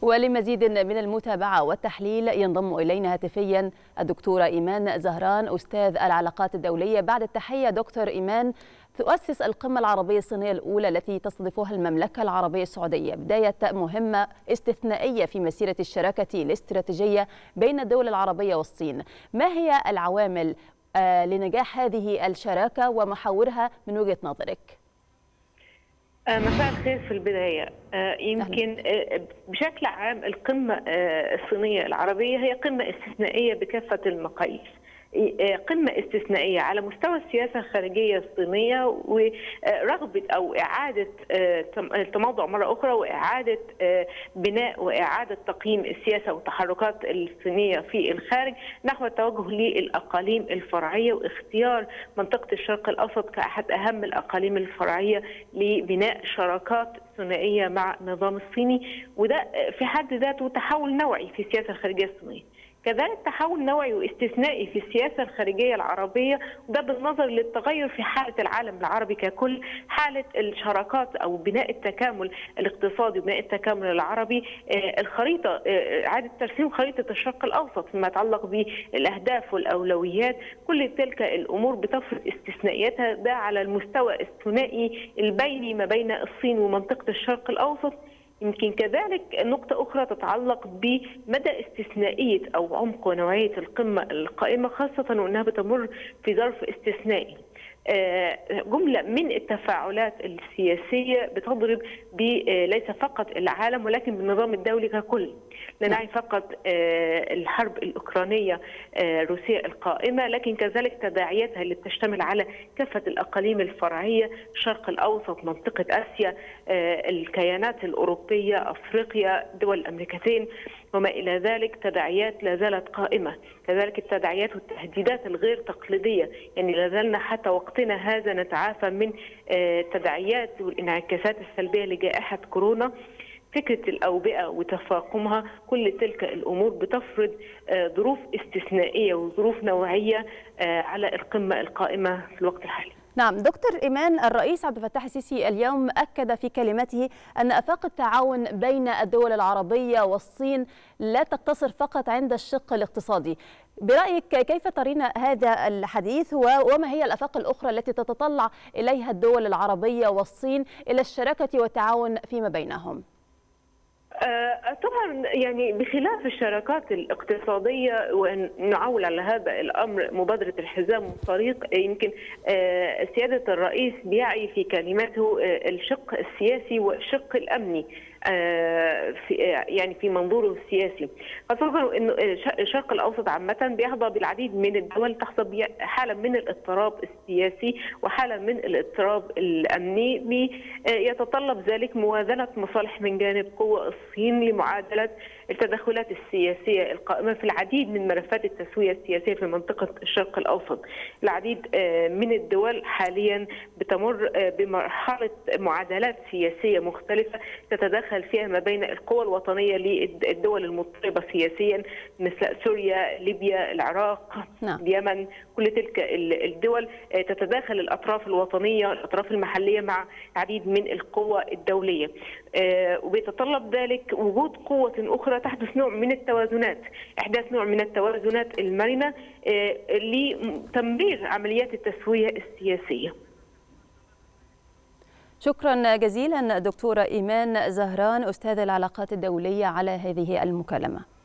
ولمزيد من المتابعة والتحليل ينضم إلينا هاتفيا الدكتورة إيمان زهران أستاذ العلاقات الدولية. بعد التحية دكتور إيمان، تؤسس القمة العربية الصينية الأولى التي تستضيفها المملكة العربية السعودية بداية مهمة استثنائية في مسيرة الشراكة الاستراتيجية بين الدول العربية والصين. ما هي العوامل لنجاح هذه الشراكة ومحاورها من وجهة نظرك؟ مساء الخير. في البداية يمكن بشكل عام القمة الصينية العربية هي قمة استثنائية بكافة المقاييس، قمة استثنائية على مستوى السياسة الخارجية الصينية ورغبة أو إعادة التموضع مرة أخرى وإعادة بناء وإعادة تقييم السياسة والتحركات الصينية في الخارج نحو التوجه للأقاليم الفرعية واختيار منطقة الشرق الأوسط كأحد أهم الأقاليم الفرعية لبناء شراكات ثنائية مع النظام الصيني، وده في حد ذاته تحول نوعي في السياسة الخارجية الصينية. كذلك تحول نوعي واستثنائي في السياسة الخارجية العربية، وده بالنظر للتغير في حالة العالم العربي ككل، حالة الشراكات أو بناء التكامل الاقتصادي وبناء التكامل العربي، الخريطة، إعادة ترسيم خريطة الشرق الأوسط فيما يتعلق بالأهداف والأولويات، كل تلك الأمور بتفرض استثنائياتها ده على المستوى الثنائي البيني ما بين الصين ومنطقة الشرق الأوسط. يمكن كذلك نقطة أخرى تتعلق بمدى استثنائية أو عمق ونوعية القمة القائمة، خاصة وأنها بتمر في ظرف استثنائي. جملة من التفاعلات السياسية بتضرب ليس فقط العالم ولكن بالنظام الدولي ككل، لا نعني فقط الحرب الأوكرانية روسيا القائمة، لكن كذلك تداعياتها اللي بتشتمل على كافة الأقاليم الفرعية، الشرق الأوسط، منطقة آسيا، الكيانات الأوروبية، أفريقيا، دول الأمريكتين وما إلى ذلك، تداعيات لا زالت قائمة. كذلك التداعيات والتهديدات الغير تقليدية، يعني لا زلنا حتى وقتنا هذا نتعافى من تداعيات والانعكاسات السلبية لجائحة كورونا. فكرة الأوبئة وتفاقمها، كل تلك الأمور بتفرض ظروف استثنائية وظروف نوعية على القمة القائمة في الوقت الحالي. نعم دكتور إيمان، الرئيس عبد الفتاح السيسي اليوم أكد في كلمته أن آفاق التعاون بين الدول العربية والصين لا تقتصر فقط عند الشق الاقتصادي. برأيك كيف ترين هذا الحديث وما هي الآفاق الأخرى التي تتطلع إليها الدول العربية والصين إلى الشراكة والتعاون فيما بينهم؟ طبعا يعني بخلاف الشراكات الاقتصادية، ونعول على هذا الأمر مبادرة الحزام والطريق، يمكن سيادة الرئيس بيعي في كلماته الشق السياسي والشق الأمني يعني في منظوره السياسي، خاصة أنه الشرق الأوسط عامة بيحظى بالعديد من الدول تحظى بحالة من الاضطراب السياسي وحالة من الاضطراب الأمني، يتطلب ذلك موازنة مصالح من جانب قوة الصين لمعادلة التدخلات السياسية القائمة في العديد من ملفات التسوية السياسية في منطقة الشرق الأوسط. العديد من الدول حاليا بتمر بمرحلة معادلات سياسية مختلفة تتدخل فيها ما بين القوى الوطنية للدول المضطربة سياسيا مثل سوريا، ليبيا، العراق، اليمن، كل تلك الدول تتداخل الأطراف الوطنية، الأطراف المحلية مع العديد من القوى الدولية، وبيتطلب ذلك وجود قوة أخرى تحدث نوع من التوازنات، إحداث نوع من التوازنات المرنة لتمرير عمليات التسوية السياسية. شكرا جزيلا دكتورة إيمان زهران أستاذ العلاقات الدولية على هذه المكالمة.